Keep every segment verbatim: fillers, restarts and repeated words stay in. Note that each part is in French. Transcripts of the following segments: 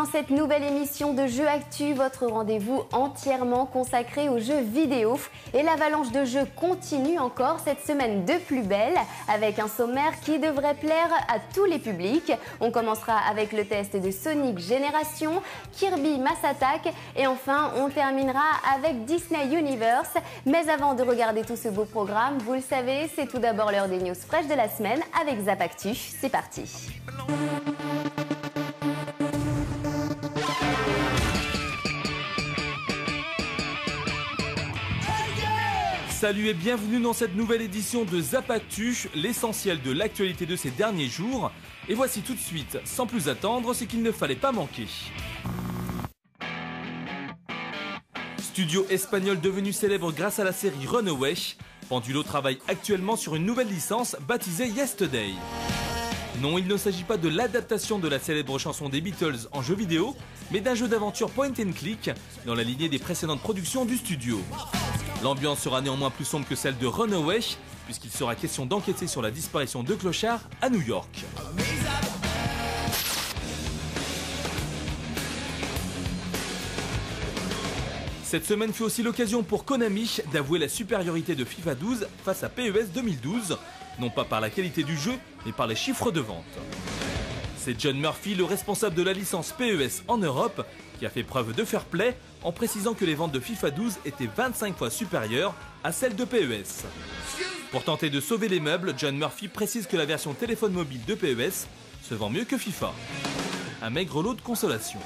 dans cette nouvelle émission de Jeux Actu, votre rendez-vous entièrement consacré aux jeux vidéo. Et l'avalanche de jeux continue encore cette semaine de plus belle, avec un sommaire qui devrait plaire à tous les publics. On commencera avec le test de Sonic Génération, Kirby Mass Attack et enfin on terminera avec Disney Universe. Mais avant de regarder tout ce beau programme, vous le savez, c'est tout d'abord l'heure des news fraîches de la semaine avec Zap Actu. C'est parti. Salut et bienvenue dans cette nouvelle édition de Zap Actu, l'essentiel de l'actualité de ces derniers jours. Et voici tout de suite, sans plus attendre, ce qu'il ne fallait pas manquer. Studio espagnol devenu célèbre grâce à la série Runaway, Pendulo travaille actuellement sur une nouvelle licence baptisée Yesterday. Non, il ne s'agit pas de l'adaptation de la célèbre chanson des Beatles en jeu vidéo, mais d'un jeu d'aventure point and click dans la lignée des précédentes productions du studio. L'ambiance sera néanmoins plus sombre que celle de Runaway, puisqu'il sera question d'enquêter sur la disparition de clochards à New York. Cette semaine fut aussi l'occasion pour Konami d'avouer la supériorité de FIFA douze face à P E S deux mille douze, non pas par la qualité du jeu, mais par les chiffres de vente. C'est John Murphy, le responsable de la licence P E S en Europe, qui a fait preuve de fair play en précisant que les ventes de FIFA douze étaient vingt-cinq fois supérieures à celles de P E S. Pour tenter de sauver les meubles, John Murphy précise que la version téléphone mobile de P E S se vend mieux que FIFA. Un maigre lot de consolation.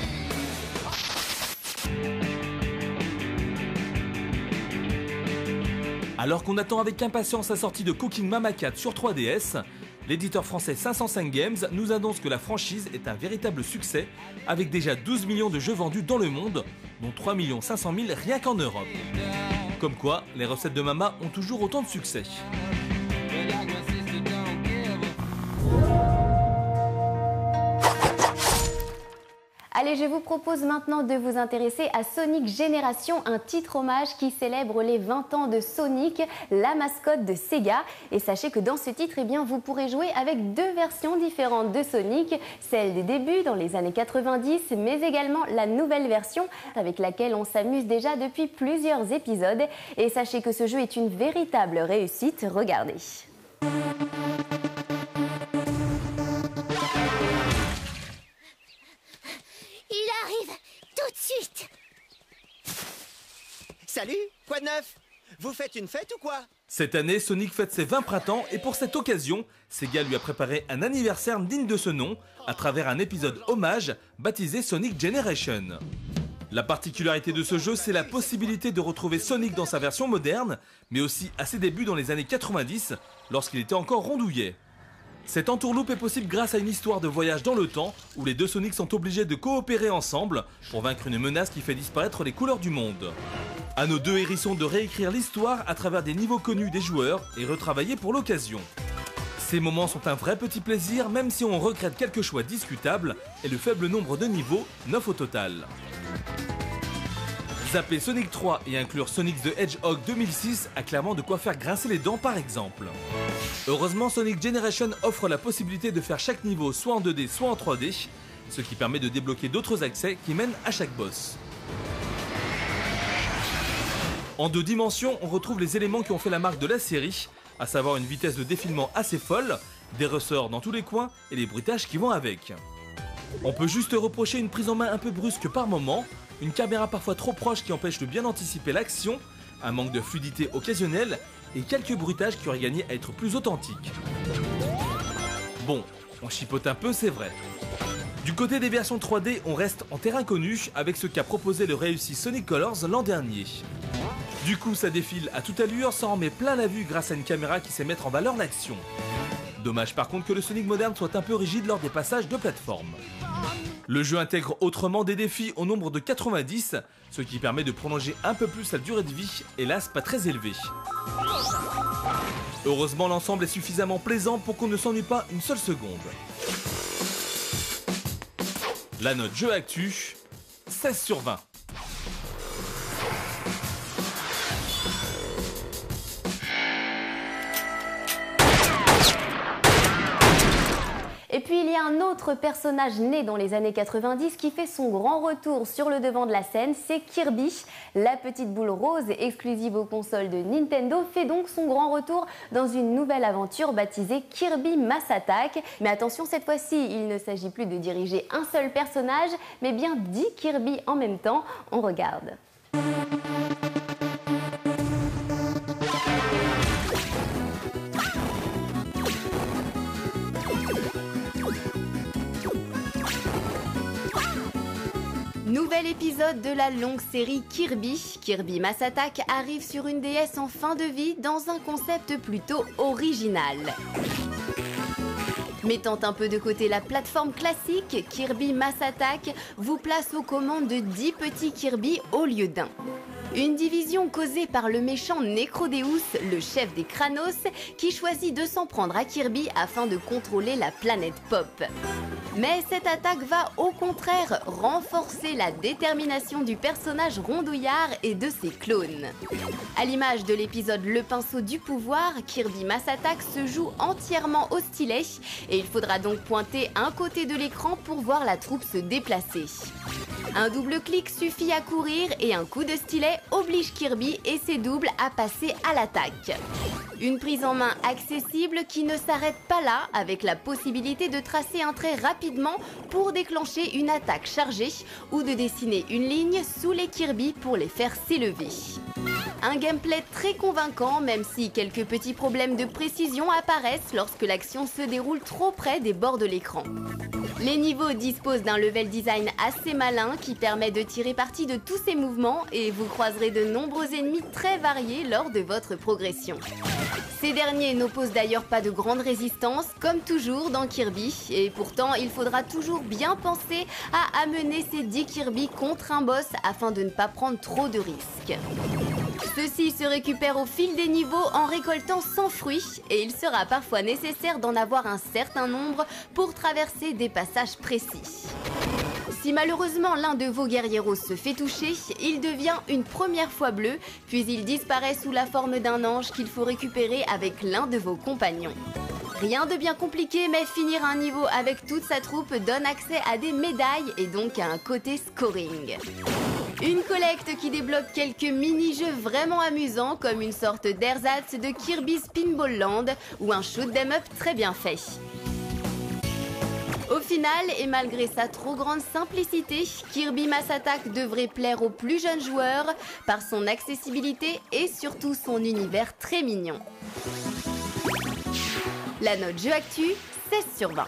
Alors qu'on attend avec impatience la sortie de Cooking Mama quatre sur trois D S, l'éditeur français cinq cent cinq Games nous annonce que la franchise est un véritable succès, avec déjà douze millions de jeux vendus dans le monde, dont trois millions cinq cent mille rien qu'en Europe. Comme quoi, les recettes de Mama ont toujours autant de succès. Allez, je vous propose maintenant de vous intéresser à Sonic Génération, un titre hommage qui célèbre les vingt ans de Sonic, la mascotte de Sega. Et sachez que dans ce titre, eh bien, vous pourrez jouer avec deux versions différentes de Sonic, celle des débuts dans les années quatre-vingt-dix, mais également la nouvelle version avec laquelle on s'amuse déjà depuis plusieurs épisodes. Et sachez que ce jeu est une véritable réussite, regardez. Il arrive tout de suite. Salut, quoi de neuf? Vous faites une fête ou quoi? Cette année, Sonic fête ses vingt printemps et pour cette occasion, Sega lui a préparé un anniversaire digne de ce nom à travers un épisode hommage baptisé Sonic Generation. La particularité de ce jeu, c'est la possibilité de retrouver Sonic dans sa version moderne, mais aussi à ses débuts dans les années quatre-vingt-dix, lorsqu'il était encore rondouillet. Cette entourloupe est possible grâce à une histoire de voyage dans le temps où les deux Sonic sont obligés de coopérer ensemble pour vaincre une menace qui fait disparaître les couleurs du monde. À nos deux hérissons de réécrire l'histoire à travers des niveaux connus des joueurs et retravaillés pour l'occasion. Ces moments sont un vrai petit plaisir même si on regrette quelques choix discutables et le faible nombre de niveaux, neuf au total. Zapper Sonic trois et inclure Sonic the Hedgehog deux mille six a clairement de quoi faire grincer les dents par exemple. Heureusement, Sonic Generation offre la possibilité de faire chaque niveau soit en deux D soit en trois D, ce qui permet de débloquer d'autres accès qui mènent à chaque boss. En deux dimensions, on retrouve les éléments qui ont fait la marque de la série, à savoir une vitesse de défilement assez folle, des ressorts dans tous les coins et les bruitages qui vont avec. On peut juste reprocher une prise en main un peu brusque par moment, une caméra parfois trop proche qui empêche de bien anticiper l'action, un manque de fluidité occasionnel et quelques bruitages qui auraient gagné à être plus authentiques. Bon, on chipote un peu, c'est vrai. Du côté des versions trois D, on reste en terrain connu avec ce qu'a proposé le réussi Sonic Colors l'an dernier. Du coup, ça défile à toute allure, ça en met plein la vue grâce à une caméra qui sait mettre en valeur l'action. Dommage par contre que le Sonic moderne soit un peu rigide lors des passages de plateforme. Le jeu intègre autrement des défis au nombre de quatre-vingt-dix, ce qui permet de prolonger un peu plus la durée de vie, hélas pas très élevée. Heureusement, l'ensemble est suffisamment plaisant pour qu'on ne s'ennuie pas une seule seconde. La note jeu actu, seize sur vingt. Et puis il y a un autre personnage né dans les années quatre-vingt-dix qui fait son grand retour sur le devant de la scène, c'est Kirby. La petite boule rose exclusive aux consoles de Nintendo fait donc son grand retour dans une nouvelle aventure baptisée Kirby Mass Attack. Mais attention, cette fois-ci, il ne s'agit plus de diriger un seul personnage, mais bien dix Kirby en même temps. On regarde. Nouvel épisode de la longue série Kirby. Kirby Mass Attack arrive sur une D S en fin de vie dans un concept plutôt original. Mettant un peu de côté la plateforme classique, Kirby Mass Attack vous place aux commandes de dix petits Kirby au lieu d'un. Une division causée par le méchant Necrodeus, le chef des Kranos, qui choisit de s'en prendre à Kirby afin de contrôler la planète Pop. Mais cette attaque va au contraire renforcer la détermination du personnage rondouillard et de ses clones. À l'image de l'épisode Le Pinceau du Pouvoir, Kirby Mass Attack se joue entièrement au stylet et il faudra donc pointer un côté de l'écran pour voir la troupe se déplacer. Un double clic suffit à courir et un coup de stylet oblige Kirby et ses doubles à passer à l'attaque. Une prise en main accessible qui ne s'arrête pas là, avec la possibilité de tracer un trait rapidement pour déclencher une attaque chargée ou de dessiner une ligne sous les Kirby pour les faire s'élever. Un gameplay très convaincant, même si quelques petits problèmes de précision apparaissent lorsque l'action se déroule trop près des bords de l'écran. Les niveaux disposent d'un level design assez malin qui permet de tirer parti de tous ces mouvements et vous croiserez de nombreux ennemis très variés lors de votre progression. Ces derniers n'opposent d'ailleurs pas de grande résistance, comme toujours dans Kirby, et pourtant il faudra toujours bien penser à amener ces dix Kirby contre un boss afin de ne pas prendre trop de risques. Ceux-ci se récupèrent au fil des niveaux en récoltant cent fruits et il sera parfois nécessaire d'en avoir un certain nombre pour traverser des passages précis. Si malheureusement l'un de vos guerrieros se fait toucher, il devient une première fois bleu, puis il disparaît sous la forme d'un ange qu'il faut récupérer avec l'un de vos compagnons. Rien de bien compliqué, mais finir un niveau avec toute sa troupe donne accès à des médailles et donc à un côté scoring. Une collecte qui débloque quelques mini-jeux vraiment amusants comme une sorte d'ersatz de Kirby's Pinball Land ou un shoot 'em up très bien fait. Au final, et malgré sa trop grande simplicité, Kirby Mass Attack devrait plaire aux plus jeunes joueurs par son accessibilité et surtout son univers très mignon. La note jeu actu, seize sur vingt.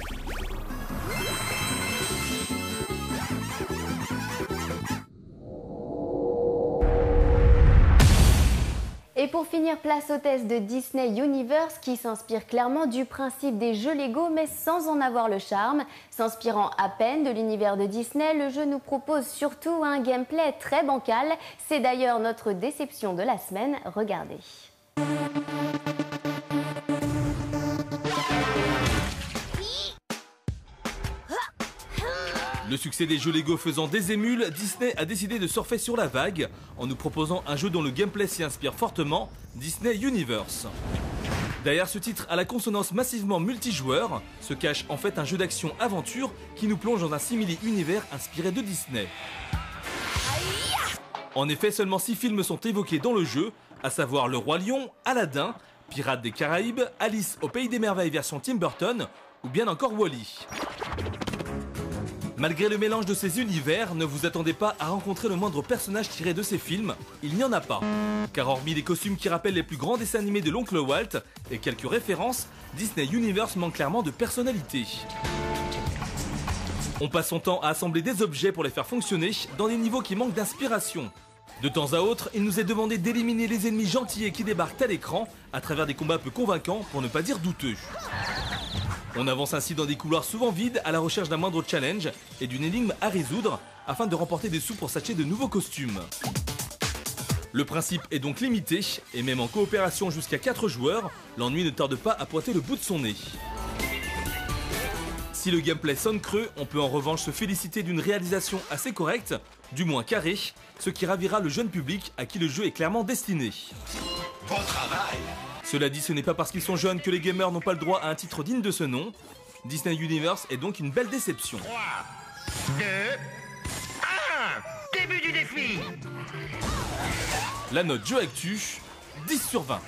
Et pour finir, place au test de Disney Universe qui s'inspire clairement du principe des jeux Lego mais sans en avoir le charme. S'inspirant à peine de l'univers de Disney, le jeu nous propose surtout un gameplay très bancal. C'est d'ailleurs notre déception de la semaine. Regardez. Le succès des jeux Lego faisant des émules, Disney a décidé de surfer sur la vague en nous proposant un jeu dont le gameplay s'y inspire fortement, Disney Universe. Derrière ce titre à la consonance massivement multijoueur, se cache en fait un jeu d'action-aventure qui nous plonge dans un simili-univers inspiré de Disney. En effet, seulement six films sont évoqués dans le jeu, à savoir Le Roi Lion, Aladdin, Pirates des Caraïbes, Alice au Pays des Merveilles version Tim Burton ou bien encore Wall-E. Malgré le mélange de ces univers, ne vous attendez pas à rencontrer le moindre personnage tiré de ces films, il n'y en a pas. Car hormis les costumes qui rappellent les plus grands dessins animés de l'oncle Walt et quelques références, Disney Universe manque clairement de personnalité. On passe son temps à assembler des objets pour les faire fonctionner dans des niveaux qui manquent d'inspiration. De temps à autre, il nous est demandé d'éliminer les ennemis gentils qui débarquent à l'écran à travers des combats peu convaincants pour ne pas dire douteux. On avance ainsi dans des couloirs souvent vides à la recherche d'un moindre challenge et d'une énigme à résoudre afin de remporter des sous pour s'acheter de nouveaux costumes. Le principe est donc limité et même en coopération jusqu'à quatre joueurs, l'ennui ne tarde pas à pointer le bout de son nez. Si le gameplay sonne creux, on peut en revanche se féliciter d'une réalisation assez correcte, du moins carrée, ce qui ravira le jeune public à qui le jeu est clairement destiné. Bon travail! Cela dit, ce n'est pas parce qu'ils sont jeunes que les gamers n'ont pas le droit à un titre digne de ce nom. Disney Universe est donc une belle déception. trois, deux, un, début du défi. La note jeu actu, dix sur vingt.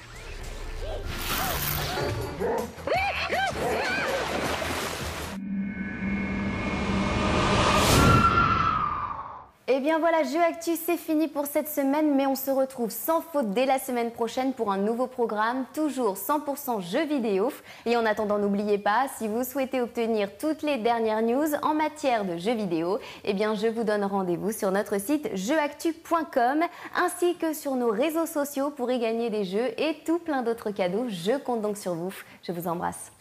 Et bien voilà, Jeux Actu, c'est fini pour cette semaine, mais on se retrouve sans faute dès la semaine prochaine pour un nouveau programme, toujours cent pour cent jeux vidéo. Et en attendant, n'oubliez pas, si vous souhaitez obtenir toutes les dernières news en matière de jeux vidéo, eh bien je vous donne rendez-vous sur notre site jeux actu point com ainsi que sur nos réseaux sociaux pour y gagner des jeux et tout plein d'autres cadeaux. Je compte donc sur vous. Je vous embrasse.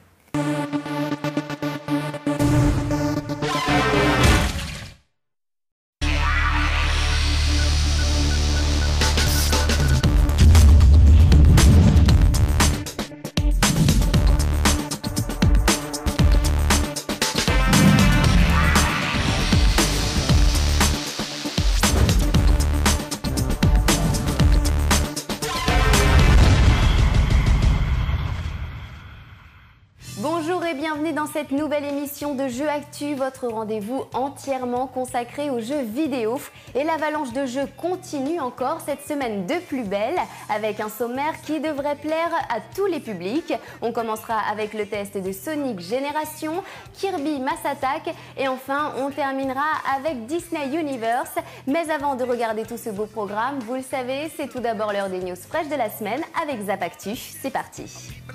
Bonjour et bienvenue dans cette nouvelle émission de Jeux Actu, votre rendez-vous entièrement consacré aux jeux vidéo. Et l'avalanche de jeux continue encore cette semaine de plus belle, avec un sommaire qui devrait plaire à tous les publics. On commencera avec le test de Sonic Génération, Kirby Mass Attack et enfin on terminera avec Disney Universe. Mais avant de regarder tout ce beau programme, vous le savez, c'est tout d'abord l'heure des news fraîches de la semaine avec Zap Actu. C'est parti.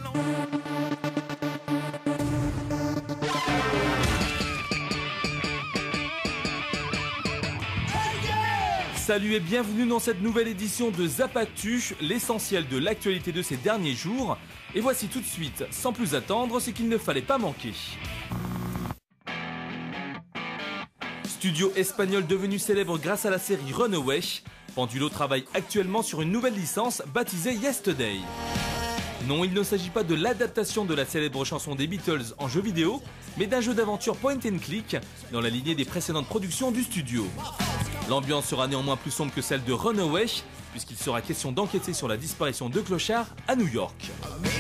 Salut et bienvenue dans cette nouvelle édition de Zap Actu, l'essentiel de l'actualité de ces derniers jours. Et voici tout de suite, sans plus attendre, ce qu'il ne fallait pas manquer. Studio espagnol devenu célèbre grâce à la série Runaway, Pendulo travaille actuellement sur une nouvelle licence baptisée Yesterday. Non, il ne s'agit pas de l'adaptation de la célèbre chanson des Beatles en jeu vidéo, mais d'un jeu d'aventure point and click dans la lignée des précédentes productions du studio. L'ambiance sera néanmoins plus sombre que celle de Runaway, puisqu'il sera question d'enquêter sur la disparition de clochards à New York.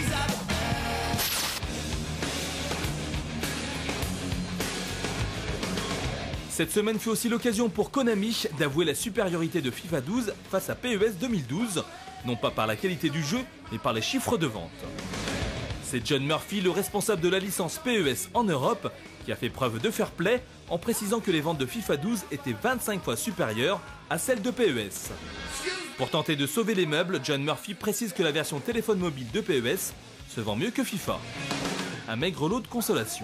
Cette semaine fut aussi l'occasion pour Konami d'avouer la supériorité de FIFA douze face à P E S deux mille douze, non pas par la qualité du jeu, mais par les chiffres de vente. C'est John Murphy, le responsable de la licence P E S en Europe, qui a fait preuve de fair play en précisant que les ventes de FIFA douze étaient vingt-cinq fois supérieures à celles de P E S. Pour tenter de sauver les meubles, John Murphy précise que la version téléphone mobile de P E S se vend mieux que FIFA. Un maigre lot de consolation.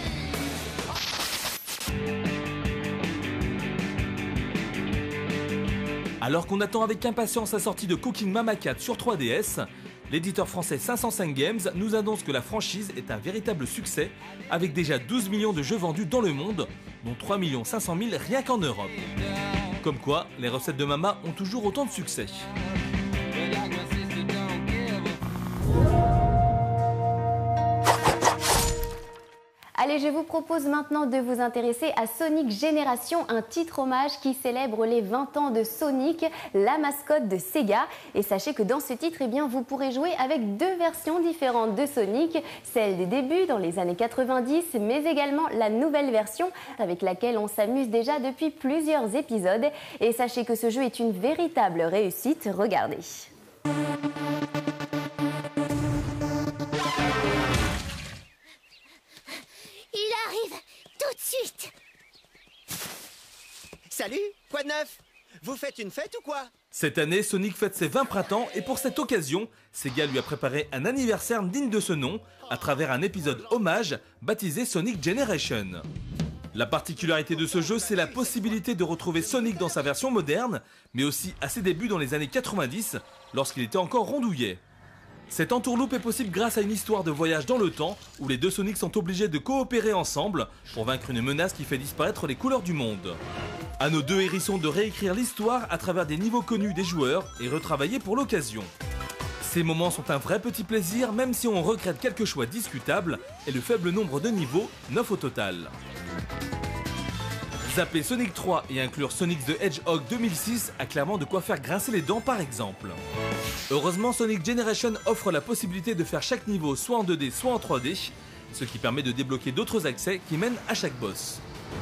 Alors qu'on attend avec impatience la sortie de Cooking Mama quatre sur trois D S, l'éditeur français cinq cent cinq Games nous annonce que la franchise est un véritable succès, avec déjà douze millions de jeux vendus dans le monde, dont trois millions cinq cent mille rien qu'en Europe. Comme quoi, les recettes de Mama ont toujours autant de succès. Allez, je vous propose maintenant de vous intéresser à Sonic Génération, un titre hommage qui célèbre les vingt ans de Sonic, la mascotte de Sega. Et sachez que dans ce titre, eh bien, vous pourrez jouer avec deux versions différentes de Sonic, celle des débuts dans les années quatre-vingt-dix, mais également la nouvelle version avec laquelle on s'amuse déjà depuis plusieurs épisodes. Et sachez que ce jeu est une véritable réussite, regardez. Il arrive tout de suite. Salut, quoi de neuf? Vous faites une fête ou quoi? Cette année, Sonic fête ses vingt printemps et pour cette occasion, Sega lui a préparé un anniversaire digne de ce nom à travers un épisode hommage baptisé Sonic Generation. La particularité de ce jeu, c'est la possibilité de retrouver Sonic dans sa version moderne, mais aussi à ses débuts dans les années quatre-vingt-dix, lorsqu'il était encore rondouillet. Cette entourloupe est possible grâce à une histoire de voyage dans le temps où les deux Sonic sont obligés de coopérer ensemble pour vaincre une menace qui fait disparaître les couleurs du monde. À nos deux hérissons de réécrire l'histoire à travers des niveaux connus des joueurs et retravaillés pour l'occasion. Ces moments sont un vrai petit plaisir même si on regrette quelques choix discutables et le faible nombre de niveaux, neuf au total. Zapper Sonic trois et inclure Sonic the Hedgehog deux mille six a clairement de quoi faire grincer les dents par exemple. Heureusement, Sonic Generation offre la possibilité de faire chaque niveau soit en deux D soit en trois D, ce qui permet de débloquer d'autres accès qui mènent à chaque boss.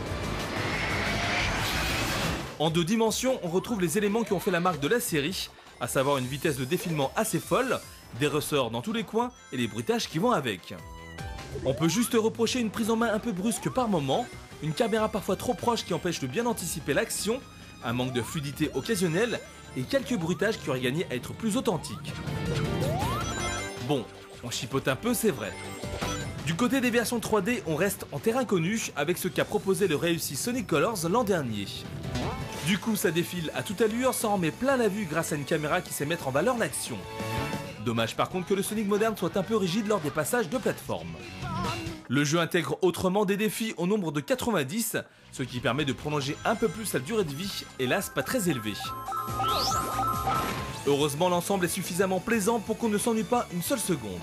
En deux dimensions, on retrouve les éléments qui ont fait la marque de la série, à savoir une vitesse de défilement assez folle, des ressorts dans tous les coins et les bruitages qui vont avec. On peut juste reprocher une prise en main un peu brusque par moment, une caméra parfois trop proche qui empêche de bien anticiper l'action, un manque de fluidité occasionnel et quelques bruitages qui auraient gagné à être plus authentiques. Bon, on chipote un peu, c'est vrai. Du côté des versions trois D, on reste en terrain connu avec ce qu'a proposé le réussi Sonic Colors l'an dernier. Du coup, ça défile à toute allure, s'en remet plein la vue grâce à une caméra qui sait mettre en valeur l'action. Dommage par contre que le Sonic moderne soit un peu rigide lors des passages de plateforme. Le jeu intègre autrement des défis au nombre de quatre-vingt-dix, ce qui permet de prolonger un peu plus la durée de vie, hélas pas très élevée. Heureusement, l'ensemble est suffisamment plaisant pour qu'on ne s'ennuie pas une seule seconde.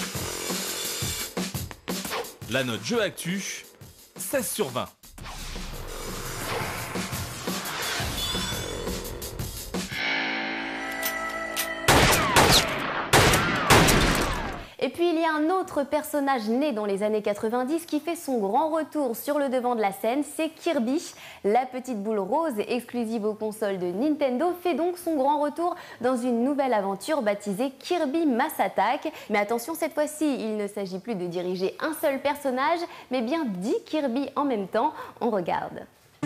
La note jeu actu, seize sur vingt. Et puis il y a un autre personnage né dans les années quatre-vingt-dix qui fait son grand retour sur le devant de la scène, c'est Kirby. La petite boule rose exclusive aux consoles de Nintendo fait donc son grand retour dans une nouvelle aventure baptisée Kirby Mass Attack. Mais attention, cette fois-ci, il ne s'agit plus de diriger un seul personnage, mais bien dix Kirby en même temps. On regarde.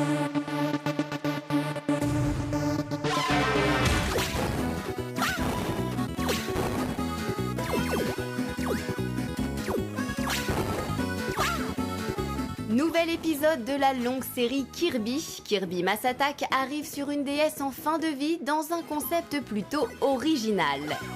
Nouvel épisode de la longue série Kirby. Kirby Mass Attack arrive sur une D S en fin de vie dans un concept plutôt original.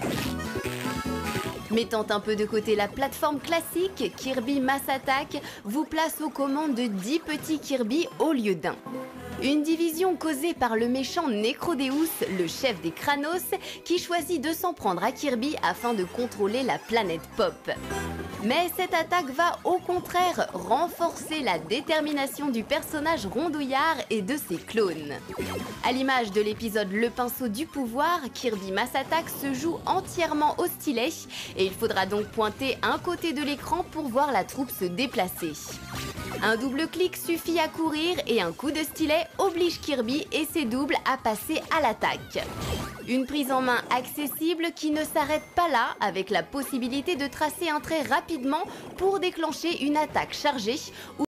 Mettant un peu de côté la plateforme classique, Kirby Mass Attack vous place aux commandes de dix petits Kirby au lieu d'un. Une division causée par le méchant Necrodeus, le chef des Kranos, qui choisit de s'en prendre à Kirby afin de contrôler la planète Pop. Mais cette attaque va au contraire renforcer la détermination du personnage rondouillard et de ses clones. À l'image de l'épisode Le Pinceau du Pouvoir, Kirby Mass Attack se joue entièrement au stylet et il faudra donc pointer un côté de l'écran pour voir la troupe se déplacer. Un double clic suffit à courir et un coup de stylet oblige Kirby et ses doubles à passer à l'attaque. Une prise en main accessible qui ne s'arrête pas là, avec la possibilité de tracer un trait rapidement pour déclencher une attaque chargée ou